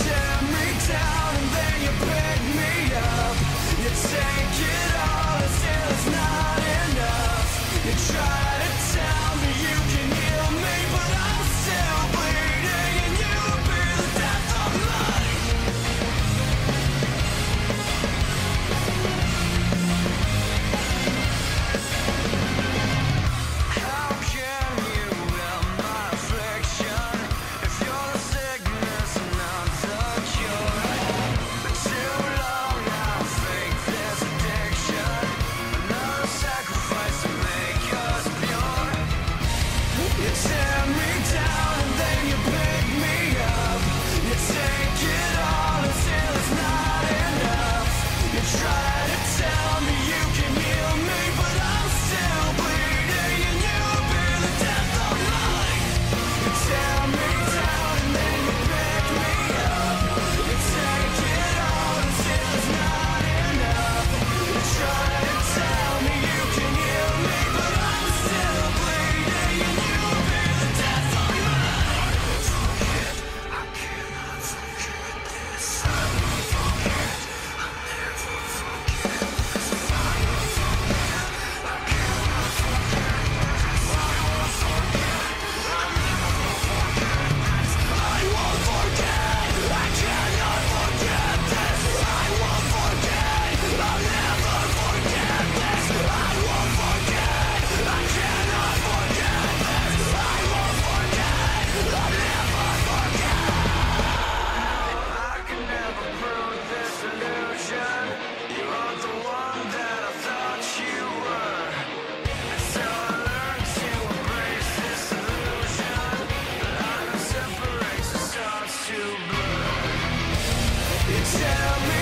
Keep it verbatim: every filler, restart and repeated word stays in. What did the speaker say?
tear me down and then you pick me up. You take it all until it's not enough. You try to tell me you can heal me, but I'm still bleeding and you will be the death of mine. How can you help my affliction if you're the sickness and not the cure? For too long I think this addiction, another sacrifice to make us pure. You tear me down and then you pick me up. You take it all until it's not enough. You try to tell me you can heal me, but I'm still bleeding and you'll be the death of mine. You tear me down and then you pick me up. You take it all until it's not enough. You try to tell me you can heal me, but I'm still bleeding and you'll be the death of mine. Forget, I cannot forget this. I won't forget, I'll never forget this. I won't forget, I cannot forget this. I won't forget, I'll never forget this. I won't forget, I cannot forget this. I won't forget, I'll never forget this. I won't forget, I cannot forget this. I won't forget, I'll never forget. I can never prove this illusion. You are the one that I thought you were. And so I learned to embrace this illusion. The line that separates us starts to blur. You tell me